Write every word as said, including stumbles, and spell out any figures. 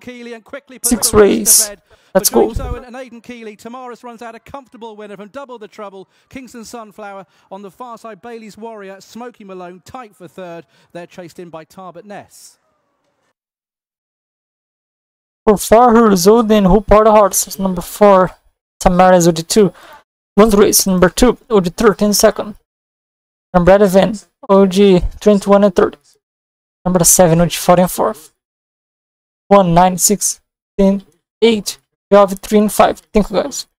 Keeley and quickly puts Six the race race. to bed. Let's For go. James Owen and Aidan Keeley, Tamaris runs out a comfortable winner from Double the Trouble. Kingston Sunflower on the far side. Bailey's Warrior, Smokey Malone tight for third. They're chased in by Tarbert Ness. For Farhur's Odin, who part of horses, number four, Tamaris O D two. One race, number two, O G thirteen second. Number eleven, O G twenty-one and thirty. Number seven, O G fourteen fourth. one, nine, six, ten, eight, twelve, three and five. Thank you guys.